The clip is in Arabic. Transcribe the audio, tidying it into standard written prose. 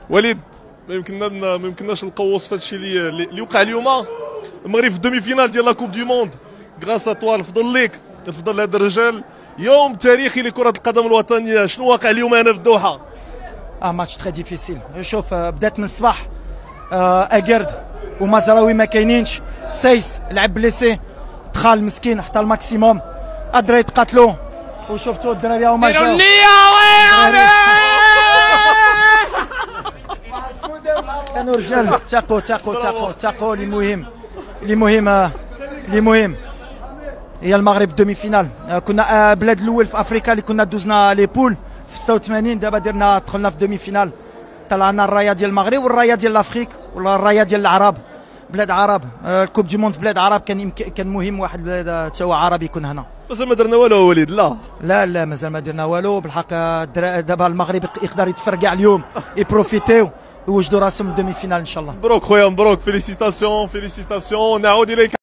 وليد ما يمكنناش نقوص في هادشي اللي وقع اليوم. المغرب في الدومي فينال ديال لا كوب دو موند غراس ا الفضل ليك، الفضل لهاد الرجال. يوم تاريخي لكرة القدم الوطنية، شنو واقع اليوم هنا في الدوحة؟ ماتش تري ديفيسيل. شوف بدات من الصباح اكرد ومزراوي ما كاينينش، سايس لعب بليسي، دخل مسكين حتى الماكسيموم، الدراري تقاتلوا وشفتوا الدراري هما جاو كانوا رجال تاقوا اللي مهم هي المغرب دومي فينال. كنا بلاد الاول في افريقيا اللي كنا دوزنا لي بول في 86، دابا دخلنا في دومي فينال، طلعنا الرايه ديال المغرب والرايه ديال لافريك ولا الرايه ديال العرب، بلاد عرب. الكوب دي موند في بلاد عرب كان مهم واحد بلاد تا هو عربي يكون هنا. مازال ما درنا والو وليد. لا مازال ما درنا والو بالحق. دابا المغرب يقدر يتفرقع اليوم يبروفيتيو ويوجدوا راسهم دومي فينال ان شاء الله. مبروك خويا، مبروك، فيليسيتاسيون. نعود اليك.